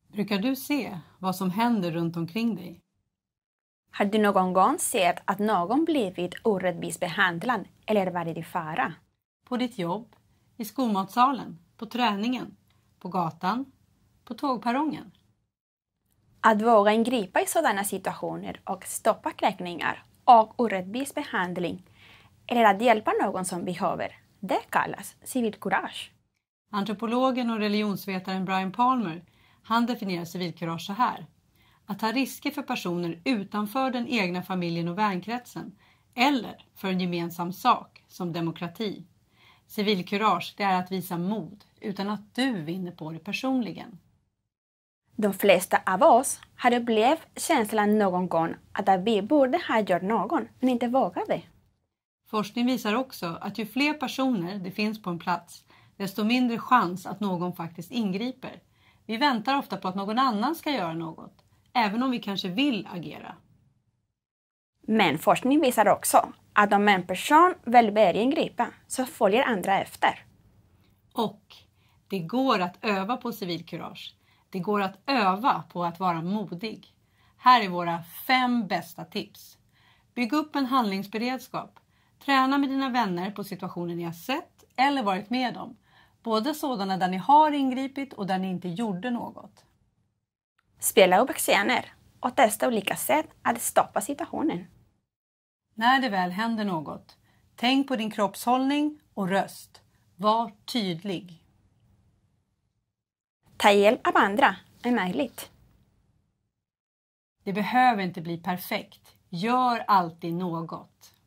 Brukar du se vad som händer runt omkring dig? Har du någon gång sett att någon blivit orättvist behandlad eller varit i fara? På ditt jobb, i skolmatsalen, på träningen, på gatan, på tågperrongen. Att våga ingripa i sådana situationer och stoppa kränkningar och orättvis behandling eller att hjälpa någon som behöver, det kallas civilkurage. Antropologen och religionsvetaren Brian Palmer, han definierar civilkurage så här. Att ta risker för personer utanför den egna familjen och vänkretsen eller för en gemensam sak som demokrati. Civilkurage, det är att visa mod utan att du vinner på det personligen. De flesta av oss har upplevt känslan någon gång att vi borde ha gjort någon men inte vågade. Forskning visar också att ju fler personer det finns på en plats, desto mindre chans att någon faktiskt ingriper. Vi väntar ofta på att någon annan ska göra något, även om vi kanske vill agera. Men forskning visar också att om en person väl börjar ingripa så följer andra efter. Och det går att öva på civilkurage. Det går att öva på att vara modig. Här är våra 5 bästa tips. Bygg upp en handlingsberedskap. Träna med dina vänner på situationer ni har sett eller varit med om. Både sådana där ni har ingripit och där ni inte gjorde något. Spela upp scener och testa olika sätt att stoppa situationen. När det väl händer något, tänk på din kroppshållning och röst. Var tydlig. Ta hjälp av andra är möjligt. Det behöver inte bli perfekt. Gör alltid något.